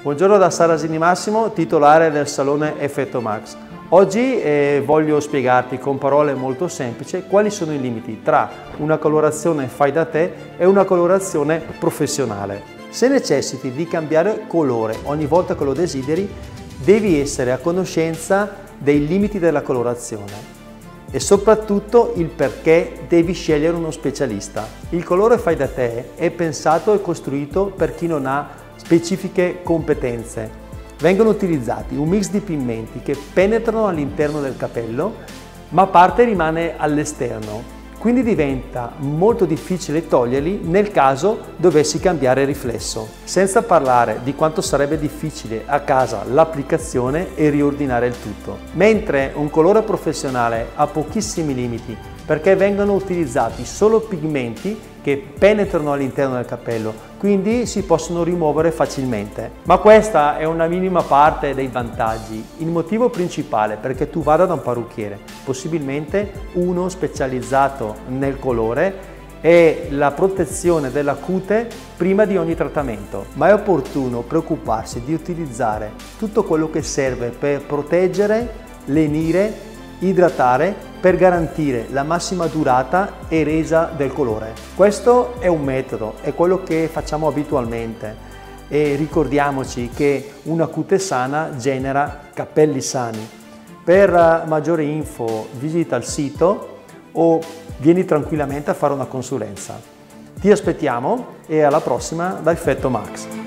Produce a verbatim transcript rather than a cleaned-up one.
Buongiorno da Sarasini Massimo, titolare del salone Effetto Max. Oggi eh, voglio spiegarti con parole molto semplici quali sono i limiti tra una colorazione fai da te e una colorazione professionale. Se necessiti di cambiare colore ogni volta che lo desideri, devi essere a conoscenza dei limiti della colorazione e soprattutto il perché devi scegliere uno specialista. Il colore fai da te è pensato e costruito per chi non ha specifiche competenze. Vengono utilizzati un mix di pigmenti che penetrano all'interno del capello, ma parte rimane all'esterno, quindi diventa molto difficile toglierli nel caso dovessi cambiare riflesso. Senza parlare di quanto sarebbe difficile a casa l'applicazione e riordinare il tutto. Mentre un colore professionale ha pochissimi limiti perché vengono utilizzati solo pigmenti che penetrano all'interno del capello, quindi si possono rimuovere facilmente. Ma questa è una minima parte dei vantaggi. Il motivo principale perché tu vada da un parrucchiere, possibilmente uno specializzato nel colore, è la protezione della cute prima di ogni trattamento. Ma è opportuno preoccuparsi di utilizzare tutto quello che serve per proteggere, lenire, idratare, per garantire la massima durata e resa del colore. Questo è un metodo, è quello che facciamo abitualmente e ricordiamoci che una cute sana genera capelli sani. Per maggiori info visita il sito o vieni tranquillamente a fare una consulenza. Ti aspettiamo e alla prossima da Effetto Max.